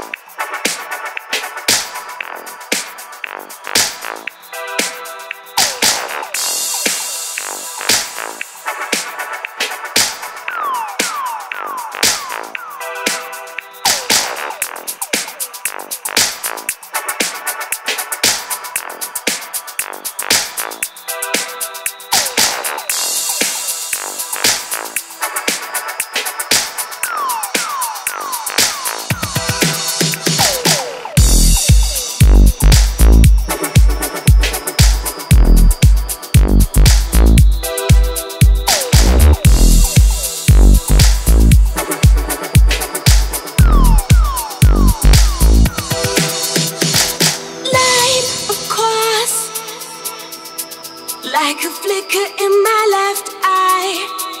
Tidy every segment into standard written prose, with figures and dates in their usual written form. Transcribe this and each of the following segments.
Like a flicker in my left eye.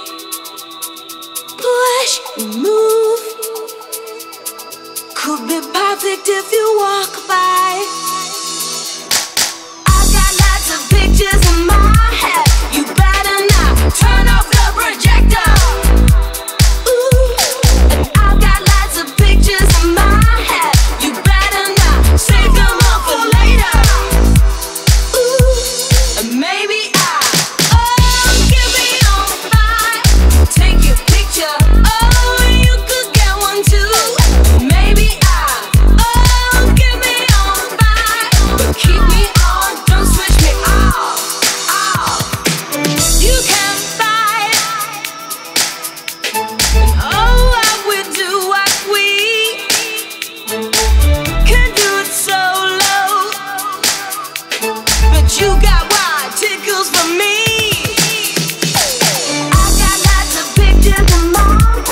Push and move. Could be perfect if you walk by. I got lots of pictures in my head. You better not turn off the projector. Ooh, and I've got lots of pictures in my head. You better not save them up for later. Ooh, and maybe you got wild tickles for me. I got lots of pictures in my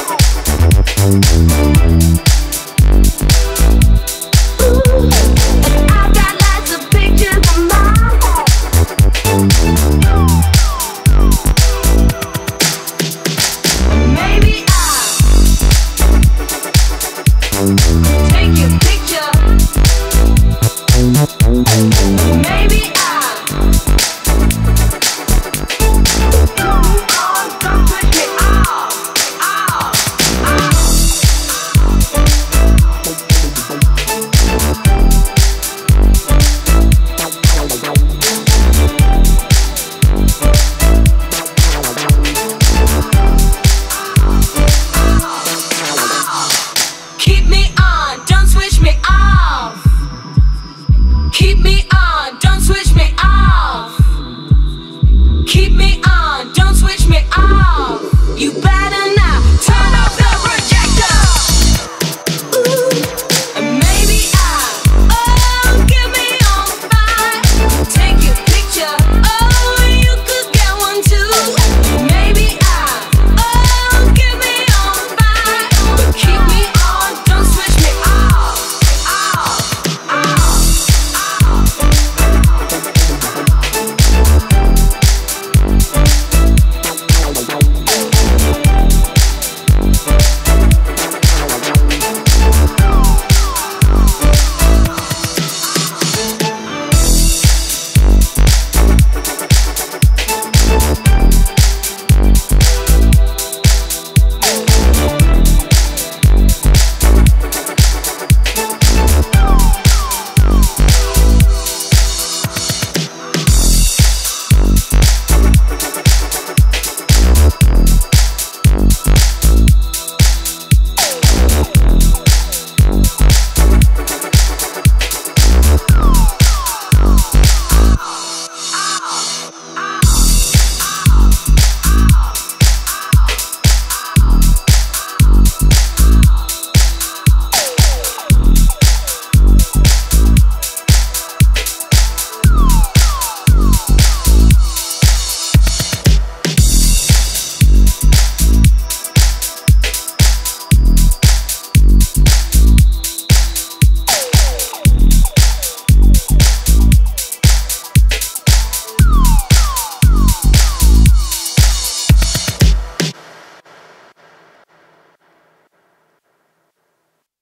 ooh, and I got lots of pictures in my maybe I'll take your picture. Maybe